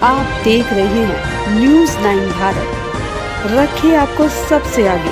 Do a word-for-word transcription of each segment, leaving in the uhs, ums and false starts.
आप देख रहे हैं न्यूज़ नाइन भारत, रखिए आपको सबसे आगे।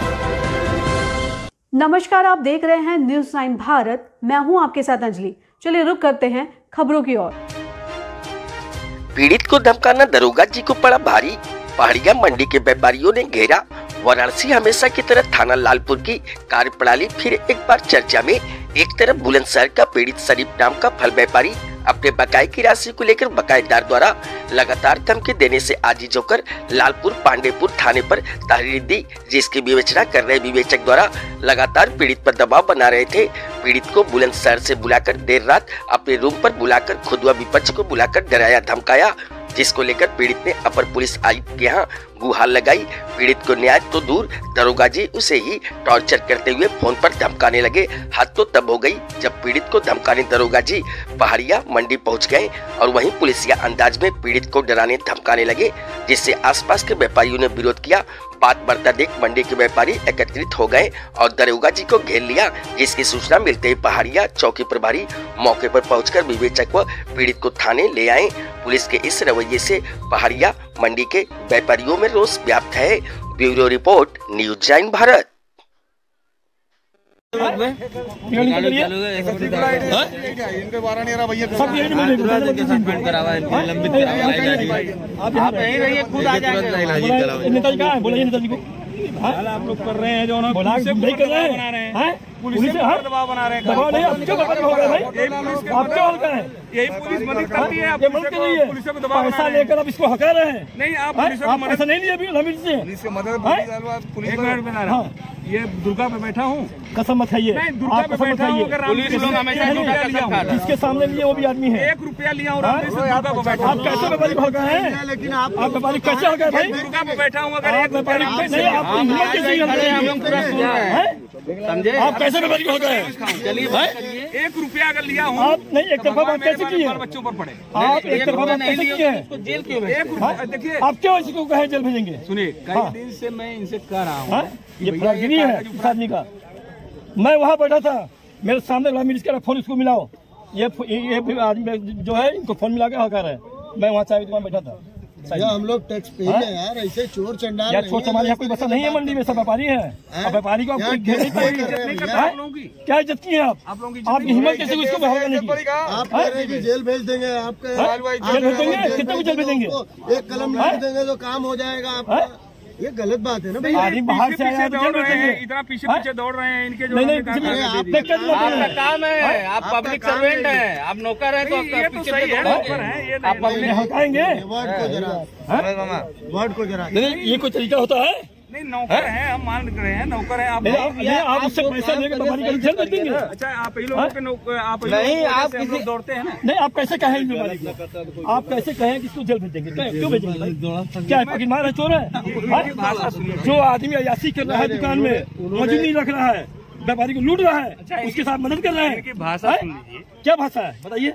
नमस्कार, आप देख रहे हैं न्यूज़ नाइन भारत, मैं हूं आपके साथ अंजलि। चलिए रुक करते हैं खबरों की ओर। पीड़ित को धमकाना दरोगा जी को पड़ा भारी। पहाड़िया मंडी के व्यापारियों ने घेरा। वाराणसी हमेशा की तरह थाना लालपुर की कार्यप्रणाली फिर एक बार चर्चा में। एक तरफ बुलंदशहर का पीड़ित शरीफ नाम का फल व्यापारी अपने बकाये की राशि को लेकर बकायेदार द्वारा लगातार धमकी देने से आजीज होकर लालपुर पांडेपुर थाने पर तहरीर दी, जिसकी विवेचना कर रहे विवेचक द्वारा लगातार पीड़ित पर दबाव बना रहे थे। पीड़ित को बुलंदशहर से बुलाकर देर रात अपने रूम पर बुलाकर खुद व विपक्ष को बुलाकर डराया धमकाया, जिसको लेकर पीड़ित ने अपर पुलिस आयुक्त के यहाँ गुहार लगाई। पीड़ित को न्याय तो दूर, दरोगा जी उसे ही टॉर्चर करते हुए फोन पर धमकाने लगे। हद तो तब हो गई जब पीड़ित को धमकाने दरोगा जी पहाड़िया मंडी पहुंच गए और वहीं पुलिसिया अंदाज में पीड़ित को डराने धमकाने लगे, जिससे आसपास के व्यापारियों ने विरोध किया। बात बढ़ता देख मंडी के व्यापारी एकत्रित हो गए और दरोगा जी को घेर लिया, जिसकी सूचना मिलते ही पहाड़िया चौकी प्रभारी मौके पर पहुंचकर विवेचक व पीड़ित को थाने ले आए। पुलिस के इस रवैये से पहाड़िया मंडी के व्यापारियों में रोष व्याप्त है। Bureau report, news nine Bharat. आप लोग कर रहे हैं जो ना पुलिस से नहीं कर रहे हैं, पुलिस से हर दबाव बना रहे हैं। दबाव नहीं, आप क्यों बता रहे हैं भाई? आप क्यों हल्का है? यही पुलिस मदद करती है, आप पुलिस कर रही है। पुलिस पे दबाव पैसा लेकर आप इसको हका रहे हैं। नहीं, आप पुलिस को मदद नहीं लिया अभी लिमिट से। पुलिस की मदद पुलिस एक मिनट बना रहा हूं। ये दुर्गा पे बैठा हूँ, कसम मत खाइए। नहीं, दुर्गा पे बैठा हूँ। पुलिस लोग हमेशा जिसके सामने लिए वो भी आदमी है। एक रुपया लिया हूँ, आप कैसे व्यापारी हल्का है? लेकिन आप आप व्यापारी कैसे हल्का है भाई? दुर्गा पे बैठा हूँ, अगर एक व्यापारी समझे, आप कैसे व्यापारी को हल्का है? चलिए भाई, एक रुपया अगर लिया हूँ आप नहीं, एक तरफा बात कैसे की है? बच्चों पर पड़े आप एक तरफा बात कैसे की है? जेल क्यों? देखिए, आप क्यों इसको कहे जेल भेजेंगे? सुनिए, कई दिन से मैं इनसे कह रहा हूँ, ये फर्जी है इस आदमी का। मैं वहाँ बैठा था, मेरे सामने मिनिस्टर का फोन इसको मिलाओ। ये ये आदमी जो है इनको फोन मिला के हकार है। मैं वहाँ चाय की दुकान बैठा था। या हम लोग टैक्स पे है यार, ऐसे चोर चंडाल यार, चोर चमार यहाँ कोई बसा नहीं है मंडी में, सब व्यापारी है। व्यापारी को क्या इज्जत की है आप? आपकी हिम्मत कैसे इसको करने की? आप कह रहे हैं कि जेल भेज देंगे, आपके जेल भेज देंगे, कितने को जेल भेजेंगे? एक कलम लिख देंगे तो काम हो जाएगा आपका। ये गलत बात है ना भाई। आदमी बाहर से आया तो जेल भेजेंगे। इतना पीछे पीछे दौड़ रहे हैं इनके जो नहीं नहीं, आपने क्या आपका काम है, आप पब्लिक सर्वेंट हैं, आप नौकर हैं, तो ये तो सही है, नौकर हैं। आप अपने हकाएंगे वर्ड को जरा, वर्ड को जरा। नहीं, ये कोई तरीका होता है? नहीं, नौकर हैं, हम मान रहे हैं, नौकर हैं। आप आप उससे पैसा लेकर व्यापारी को जेल भेज देंगे? अच्छा, आप ही लोगों के नौकर, आप नहीं, आप किसी दौड़ते हैं ना? नहीं, आप कैसे कहें व्यापारी को? आप कैसे कहें कि इसको जेल भेज देंगे? क्यों भेजेंगे? क्या पकड़ मार है, चोर है? जो आदमी अयासी कर रहा है दुकान में, मजदूरी रख रहा है, व्यापारी को लूट रहा है, उसके साथ मदद कर रहा है। भाषा क्या भाषा है बताइए?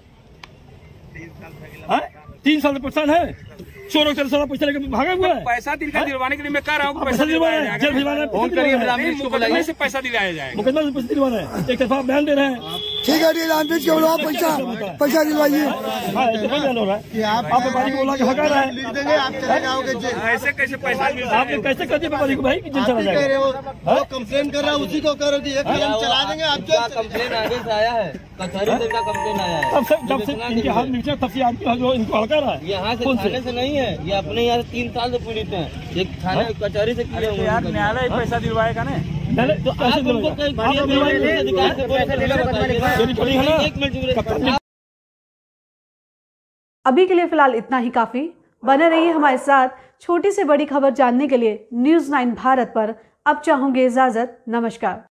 तीन साल से परेशान है, चोरों से सारा पैसा लेकर भागा हुआ है। पैसा दिलवा दिलवाने के लिए मैं कह रहा हूँ, पैसा दिलवाना है, जेल भिजवाना है, मुकदमे से पैसा दिलाया जाएगा। मुकदमे से पैसा दिलवाना है, एक तरफा बयान दे रहे हैं। ठीक है, पैसा पैसा दिलवाइए। हाँ, ऐसे कोई बयान हो रहा है। आप व्यापारी को बोला के हका रहा है, लिख देंगे, आप चले जाओगे जेल। ऐसे कैसे पैसा? आपने कैसे कर दिया व्यापारी को भाई कि जेल चला जाएगा? वो कंप्लेन कर रहा है, उसी को कर दिया, चला देंगे आप। कंप्लेन आगे से आया है, कचहरी से का कंप्लेन आया है। तब से जब से इनके हाथ नीचे तब से आदमी जो इनको हड़का रहा है। यहाँ से थाने से नहीं है, ये अपने यहाँ तीन साल से पीड़ित हैं। एक थाने कचहरी से किए हुए यार, न्यायालय पैसा दिलवाएगा ना? तो कैसे अभी के लिए फिलहाल इतना ही काफी। बने रहिए हमारे साथ। छोटी से बड़ी खबर जानने के लिए न्यूज़ नाइन भारत पर अब चाहूंगे इजाजत। नमस्कार।